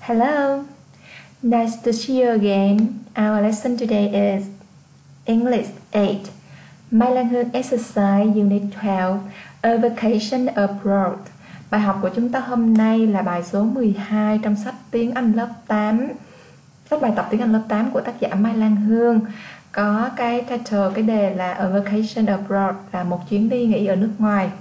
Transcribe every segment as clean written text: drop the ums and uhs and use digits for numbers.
Hello, nice to see you again. Our lesson today is English 8, Mai Lan Hương Exercise Unit 12, A Vacation Abroad. Bài học của chúng ta hôm nay là bài số 12 trong sách tiếng Anh lớp 8, sách bài tập tiếng Anh lớp 8 của tác giả Mai Lan Hương. Có cái title, cái đề là A Vacation Abroad, là một chuyến đi nghỉ ở nước ngoài.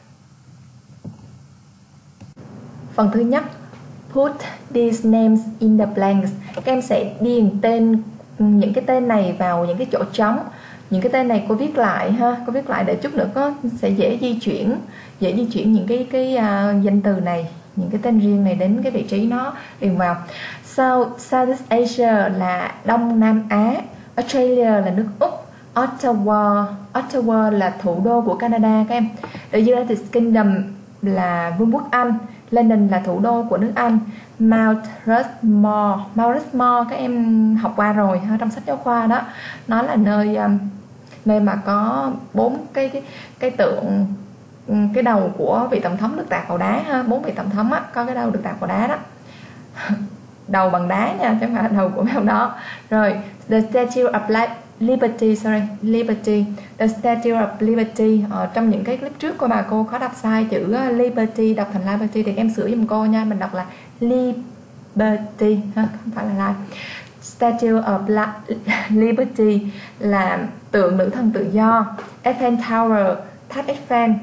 Phần thứ nhất, put these names in the blanks. Các em sẽ điền tên, những cái tên này vào những cái chỗ trống. Những cái tên này cô viết lại ha, cô viết lại để chút nữa có sẽ dễ di chuyển những cái danh từ này, những cái tên riêng này đến cái vị trí nó điền vào. Southeast Asia là Đông Nam Á, Australia là nước Úc, Ottawa là thủ đô của Canada các em. The United Kingdom là Vương quốc Anh, London là thủ đô của nước Anh, Mount Rushmore các em học qua rồi trong sách giáo khoa đó. Nó là nơi mà có 4 cái tượng, cái đầu của vị tổng thống được tạc vào đá ha, 4 vị tổng thống á, có cái đầu được tạc vào đá đó. Đầu bằng đá nha, chứ không phải là đầu của mấy ông đó. Rồi, the Statue of Liberty, the Statue of Liberty. Trong những cái clip trước cô có đọc sai chữ Liberty, đọc thành Liberty thì em sửa giùm cô nha, mình đọc là Liberty ha, không phải là Life. Statue of Liberty là tượng nữ thần tự do. Eiffel Tower, tháp Eiffel.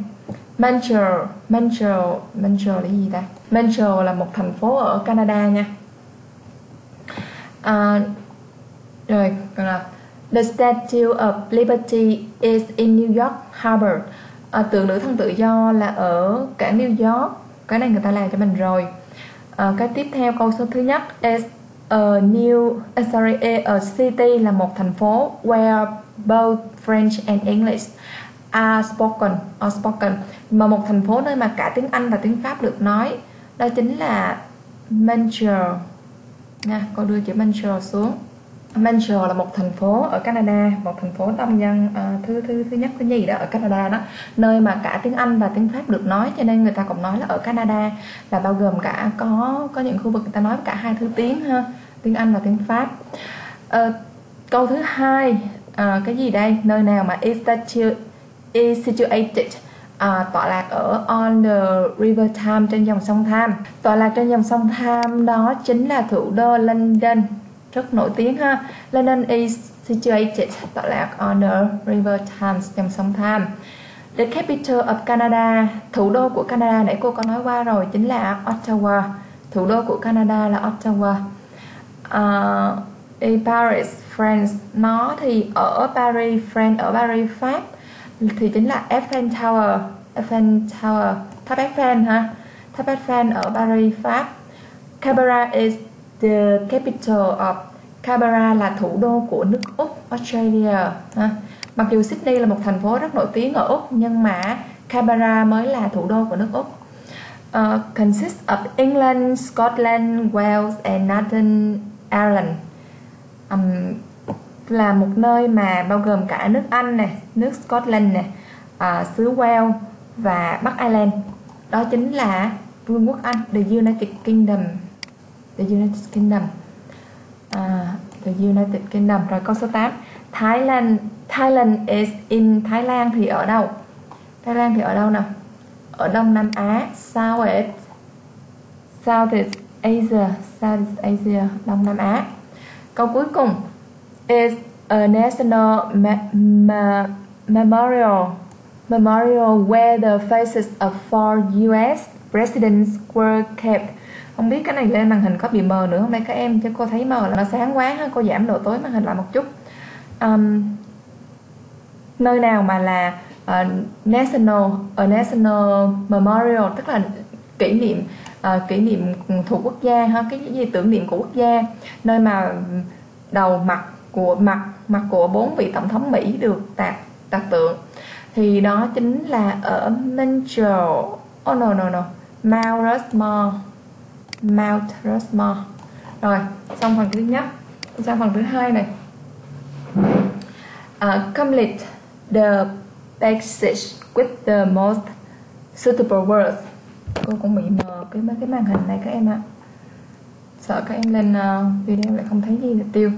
Montreal là gì ta? Montreal là một thành phố ở Canada nha. Rồi, còn là The Statue of Liberty is in New York Harbor. Tượng nữ thần tự do là ở cảng New York. Cái này người ta làm cho mình rồi. Cái tiếp theo, câu số thứ nhất is a city là một thành phố where both French and English are spoken. Mà một thành phố nơi mà cả tiếng Anh và tiếng Pháp được nói, đó chính là Montreal nha. Cô đưa chữ Montreal xuống. Montreal là một thành phố ở Canada, một thành phố đông dân thứ nhất thứ nhì đó ở Canada đó, nơi mà cả tiếng Anh và tiếng Pháp được nói, cho nên người ta cũng nói là ở Canada là bao gồm cả có những khu vực người ta nói cả hai thứ tiếng ha, tiếng Anh và tiếng Pháp. Câu thứ hai, cái gì đây? Nơi nào mà is situated, tọa lạc ở on the river Thames, trên dòng sông Tham. Tọa lạc trên dòng sông Tham đó chính là thủ đô London, rất nổi tiếng ha. London is situated, tọa lạc on the river Thames, dòng sông Tham. The capital of Canada, thủ đô của Canada, nãy cô có nói qua rồi, chính là Ottawa. Thủ đô của Canada là Ottawa. Paris, France, nó thì ở Paris, France, ở Paris, Pháp thì chính là Eiffel Tower, tháp Eiffel ha, tháp Eiffel ở Paris, Pháp. Canberra is the capital of, Canberra là thủ đô của nước Úc, Australia ha. Mặc dù Sydney là một thành phố rất nổi tiếng ở Úc, nhưng mà Canberra mới là thủ đô của nước Úc. Consists of England, Scotland, Wales and Northern Ireland. Là một nơi mà bao gồm cả nước Anh này, nước Scotland này, xứ Wales và Bắc Ireland. Đó chính là Vương quốc Anh, the United Kingdom. The United Kingdom. Rồi câu số 8, Thailand is in, Thái Lan thì ở đâu? Thái Lan thì ở đâu nào? Ở Đông Nam Á, Southeast Asia, Đông Nam Á. Câu cuối cùng, is a national memorial where the faces of 4 US presidents were kept. Không biết cái này lên màn hình có bị mờ nữa không đây các em, chứ cô thấy mờ là nó sáng quá ha, cô giảm độ tối màn hình lại một chút. Nơi nào mà là national memorial, tức là kỷ niệm thuộc quốc gia ha, cái gì tưởng niệm của quốc gia, nơi mà đầu mặt của 4 vị tổng thống Mỹ được tạc tượng, thì đó chính là ở Montreal. Mount Rushmore. Rồi, xong phần thứ nhất, sang phần thứ hai này. Complete the passage with the most suitable words. Cô cũng bị mờ cái màn hình này các em ạ. sợ các em lên video lại không thấy gì là tiêu.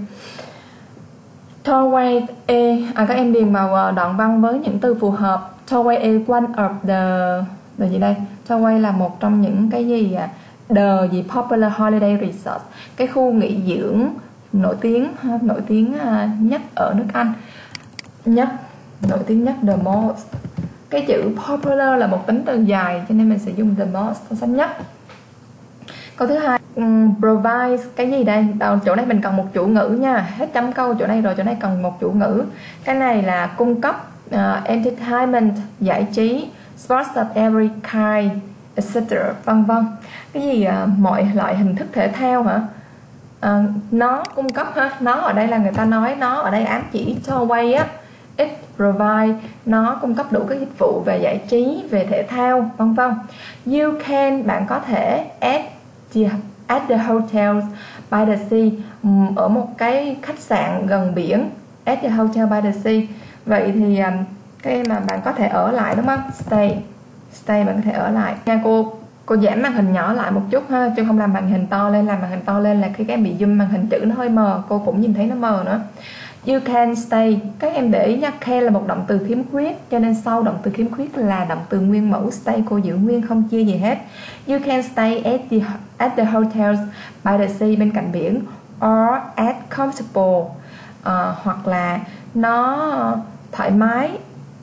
Toward a các em điền vào đoạn văn với những từ phù hợp. Toward a one of the gì đây? Toward là một trong những cái gì the gì popular holiday resort, cái khu nghỉ dưỡng nổi tiếng nhất ở nước Anh. Nổi tiếng nhất, the most. Cái chữ popular là một tính từ dài cho nên mình sẽ dùng the most, so sánh nhất. Câu thứ hai, provide cái gì đây? Chỗ này mình cần một chủ ngữ nha. Hết chấm câu chỗ này rồi, chỗ này cần một chủ ngữ. Cái này là cung cấp entertainment, giải trí, sports of every kind, etc. vân vân. Cái gì mọi loại hình thức thể thao hả? Nó cung cấp ha. Nó ở đây là người ta nói, nó ở đây ám chỉ Toward á. It provide, nó cung cấp đủ các dịch vụ về giải trí, về thể thao, vân vân. You can, bạn có thể at the hotels by the sea, ở một cái khách sạn gần biển. At the hotel by the sea. Vậy thì cái mà bạn có thể ở lại đúng không? Stay bạn có thể ở lại nha. Cô giảm màn hình nhỏ lại một chút ha, chứ không làm màn hình to lên. Làm màn hình to lên là khi các em bị zoom màn hình chữ nó hơi mờ, cô cũng nhìn thấy nó mờ nữa. You can stay, các em để ý nha, can là một động từ khiếm khuyết, cho nên sau động từ khiếm khuyết là động từ nguyên mẫu. Stay cô giữ nguyên không chia gì hết. You can stay at the hotels by the sea, bên cạnh biển, or at comfortable, hoặc là nó thoải mái,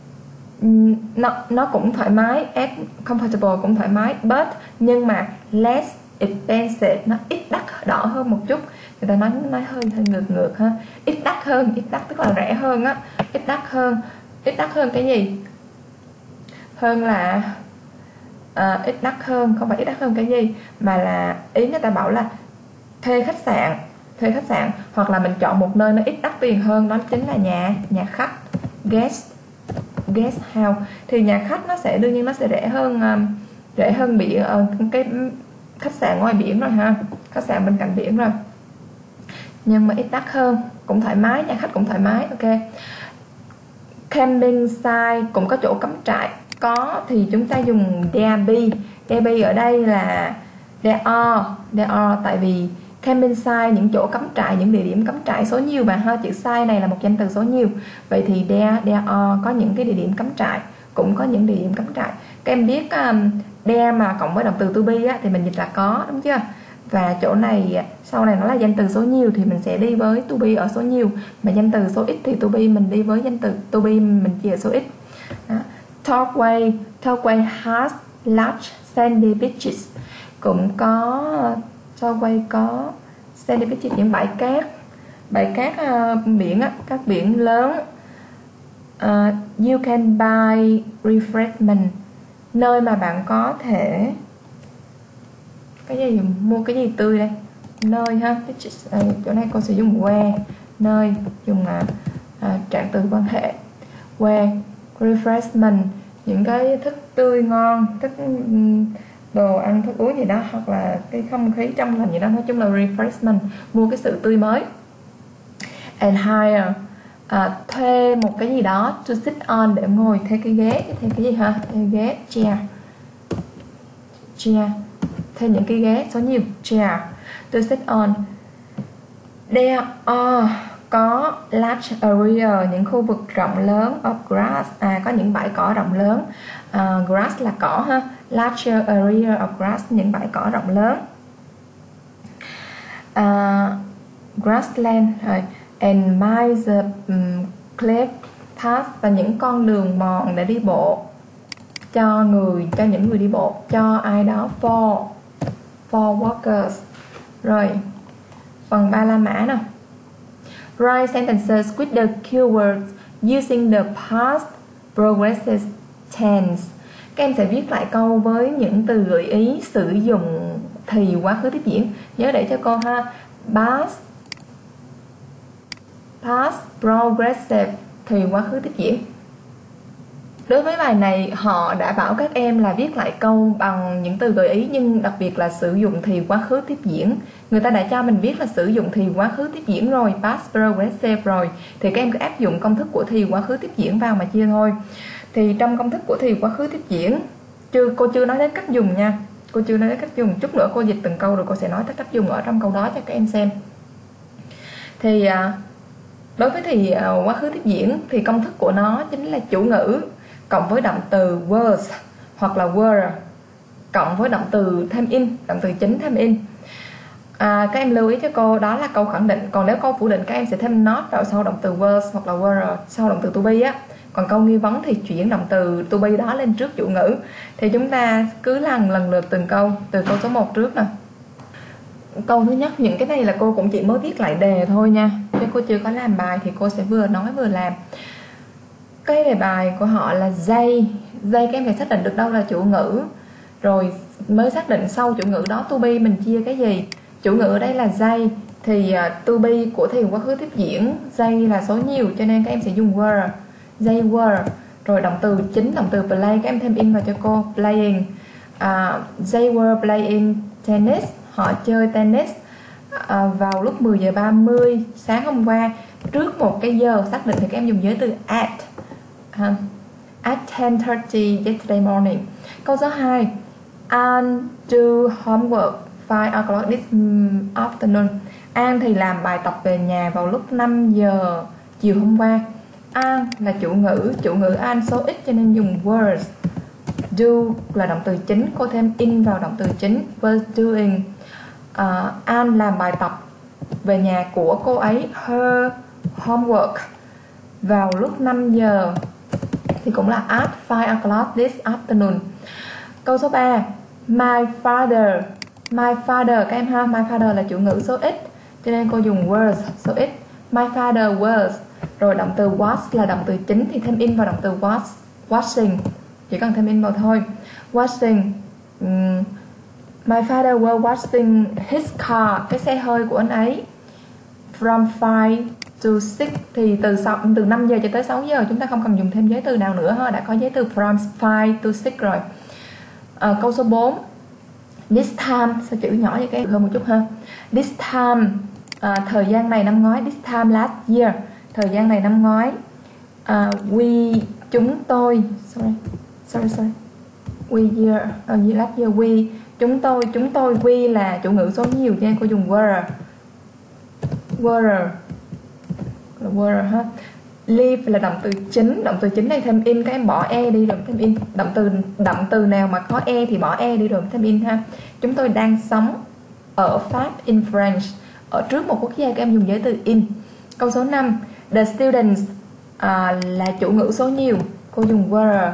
nó cũng thoải mái, at comfortable cũng thoải mái, but nhưng mà less expensive, nó ít đắt đỏ hơn một chút. Người ta nói hơi ngược ha. Ít đắt tức là rẻ hơn á. Ít đắt hơn cái gì? Hơn là ít đắt hơn, không phải ít đắt hơn cái gì, mà là ý người ta bảo là thuê khách sạn, hoặc là mình chọn một nơi nó ít đắt tiền hơn, đó chính là nhà khách, guest house. Thì nhà khách nó sẽ đương nhiên nó sẽ rẻ hơn biển, cái khách sạn ngoài biển rồi ha, khách sạn bên cạnh biển rồi, nhưng mà ít đắt hơn, cũng thoải mái, nhà khách cũng thoải mái. Ok. Camping site, cũng có chỗ cắm trại. Có thì chúng ta dùng there be ở đây là there are, tại vì camping site, những chỗ cắm trại, những địa điểm cắm trại số nhiều mà ha, chữ site này là một danh từ số nhiều. Vậy thì there are có những cái địa điểm cắm trại, cũng có những địa điểm cắm trại. Các em biết there mà cộng với động từ to be á, thì mình dịch là có, đúng chưa? Và chỗ này sau này nó là danh từ số nhiều thì mình sẽ đi với to be ở số nhiều, mà danh từ số ít thì to be mình đi với danh từ to be mình chỉ ở số ít. Torquay has large sandy beaches, cũng có Torquay có sandy beaches, những bãi cát biển á, các biển lớn. You can buy refreshment, nơi mà bạn có thể cái gì, mua cái gì tươi đây, nơi ha. Chỗ này cô sẽ dùng where, nơi, dùng trạng từ quan hệ. Where refreshment, những cái thức tươi ngon, đồ ăn, thức uống gì đó, hoặc là cái không khí trong lành gì đó, nói chung là refreshment, mua cái sự tươi mới. And hire, thuê một cái gì đó, to sit on, để ngồi, thuê cái ghế, thuê cái gì ha, thuê ghế, chair, thuê những cái ghế số nhiều, chair, to sit on. There are, có large area, những khu vực rộng lớn, of grass, có những bãi cỏ rộng lớn. Grass là cỏ ha, large area of grass, những bãi cỏ rộng lớn. Grassland, and miles of clear path, và những con đường mòn để đi bộ cho những người đi bộ, cho ai đó, for walkers. Rồi phần 3 la mã nào. Write sentences with the keywords using the past progressive tense. Các em sẽ viết lại câu với những từ gợi ý sử dụng thì quá khứ tiếp diễn. Nhớ để cho cô ha. Past progressive thì quá khứ tiếp diễn. Đối với bài này họ đã bảo các em là viết lại câu bằng những từ gợi ý, nhưng đặc biệt là sử dụng thì quá khứ tiếp diễn. Người ta đã cho mình viết là sử dụng thì quá khứ tiếp diễn rồi, past progressive rồi, thì các em cứ áp dụng công thức của thì quá khứ tiếp diễn vào mà chia thôi. Thì trong công thức của thì quá khứ tiếp diễn, cô chưa nói đến cách dùng nha. Cô chưa nói cách dùng, chút nữa cô dịch từng câu rồi cô sẽ nói tới cách dùng ở trong câu đó cho các em xem. Thì đối với thì quá khứ tiếp diễn thì công thức của nó chính là chủ ngữ cộng với động từ was hoặc là were cộng với động từ thêm in, động từ chính thêm in. Các em lưu ý cho cô, đó là câu khẳng định. Còn nếu câu phủ định các em sẽ thêm not vào sau động từ was hoặc là were sau động từ to be á. Còn câu nghi vấn thì chuyển động từ to be đó lên trước chủ ngữ. Thì chúng ta cứ lần lượt từng câu, từ câu số 1 trước nè. Câu thứ nhất, những cái này là cô cũng chỉ mới viết lại đề thôi nha, chứ cô chưa có làm bài thì cô sẽ vừa nói vừa làm. Cái đề bài của họ là they. They các em phải xác định được đâu là chủ ngữ, rồi mới xác định sau chủ ngữ đó to be mình chia cái gì. Chủ ngữ ở đây là they thì to be của thì quá khứ tiếp diễn, they là số nhiều cho nên các em sẽ dùng were. They were. Rồi động từ chính, động từ play các em thêm in vào cho cô, playing. They were playing tennis. Họ chơi tennis vào lúc 10 giờ 30 sáng hôm qua. Trước một cái giờ xác định thì các em dùng giới từ at 10:30 yesterday morning. Câu số 2, An do homework 5 o'clock this afternoon. An thì làm bài tập về nhà vào lúc 5 giờ chiều hôm qua. An là chủ ngữ An số ít cho nên dùng was. Do là động từ chính, cô thêm in vào động từ chính, was doing. An làm bài tập về nhà của cô ấy, her homework, vào lúc 5 giờ thì cũng là at 5 o'clock this afternoon. Câu số 3, my father. My father các em ha, my father là chủ ngữ số ít cho nên cô dùng was số ít. My father was. Rồi động từ was là động từ chính thì thêm in vào động từ was. Washing, chỉ cần thêm in vào thôi. Washing. My father was washing his car, cái xe hơi của anh ấy. From 5 to 6 thì từ 5 giờ cho tới 6 giờ chúng ta không cần dùng thêm giới từ nào nữa ha, đã có giới từ from 5 to 6 rồi. Câu số 4, this time, sao chữ nhỏ vậy các em hơn một chút ha. This time, thời gian này năm ngoái. This time last year, thời gian này năm ngoái. We, chúng tôi, sorry we year, last year we, chúng tôi we là chủ ngữ số nhiều cho nên cô dùng were ha. Live là động từ chính này thêm in, các em bỏ e đi rồi thêm in. Động từ nào mà có e thì bỏ e đi rồi thêm in ha. Chúng tôi đang sống ở Pháp, in French, ở trước một quốc gia các em dùng giới từ in. Câu số 5, the students là chủ ngữ số nhiều, cô dùng were.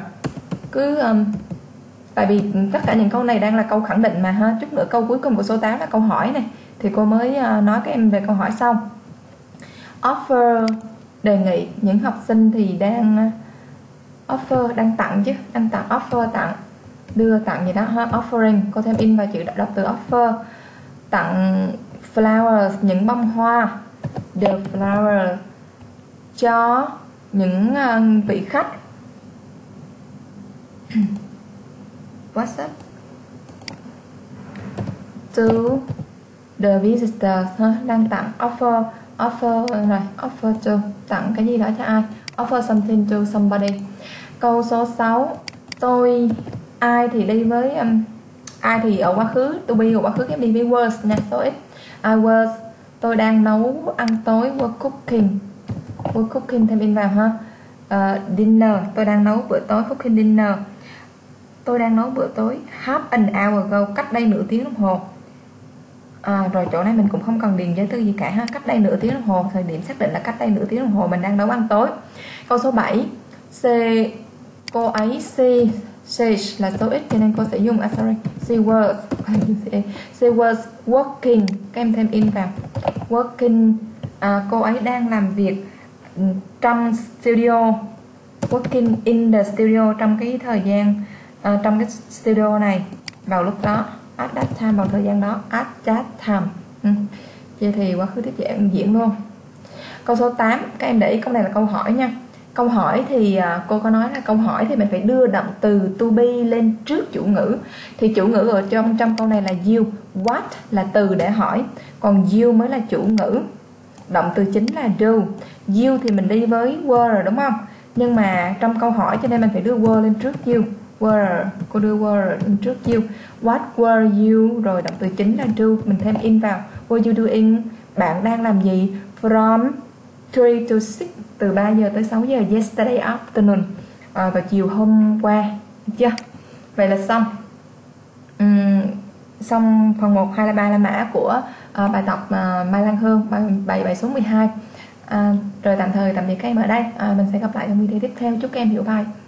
Tại vì tất cả những câu này đang là câu khẳng định mà ha. Chút nữa câu cuối cùng của số 8 là câu hỏi này thì cô mới nói các em về câu hỏi sau. Offer, đề nghị. Những học sinh thì đang offer, đang tặng chứ, đang tặng, offer tặng, đưa tặng gì đó ha. Offering, cô thêm in vào chữ đọc từ offer. Tặng flowers, những bông hoa. The flower, cho những vị khách. What's up? To the visitors ha, đang tặng, offer rồi, offer to, tặng cái gì đó cho ai, offer something to somebody. Câu số 6, tôi, ai thì đi với ai thì ở quá khứ, to be ở quá khứ các em đi với was nha, số ít. I was, tôi đang nấu ăn tối, were cooking thêm in vào ha. Dinner, tôi đang nấu bữa tối, cooking dinner. Tôi đang nấu bữa tối half an hour ago, cách đây nửa tiếng đồng hồ. Rồi chỗ này mình cũng không cần điền giới từ gì cả ha. Cách đây nửa tiếng đồng hồ, thời điểm xác định là cách đây nửa tiếng đồng hồ mình đang nấu ăn tối. Câu số 7, cô ấy, she là số ít cho nên cô sẽ dùng she was working, các em thêm in vào working. Cô ấy đang làm việc trong studio, working in the studio, trong cái thời gian trong cái studio này vào lúc đó, at that time, vào thời gian đó, at that time. Vậy thì quá khứ tiếp diễn luôn. Câu số 8, các em để ý câu này là câu hỏi nha. Câu hỏi thì cô có nói là câu hỏi thì mình phải đưa động từ to be lên trước chủ ngữ. Thì chủ ngữ ở trong câu này là you, what là từ để hỏi, còn you mới là chủ ngữ. Động từ chính là do. You thì mình đi với were rồi đúng không? Nhưng mà trong câu hỏi cho nên mình phải đưa were lên trước you. were, cô đưa were trước you. What were you, rồi động từ chính là do, mình thêm in vào. Were you doing, bạn đang làm gì? From 3 to 6, từ 3 giờ tới 6 giờ. Yesterday afternoon, vào chiều hôm qua. Được chưa? Vậy là xong. Xong phần 1, 2 là 3 là mã của bài tập Mai Lan Hương, bài số 12. Rồi tạm biệt các em ở đây. Mình sẽ gặp lại trong video tiếp theo. Chúc các em hiểu bài.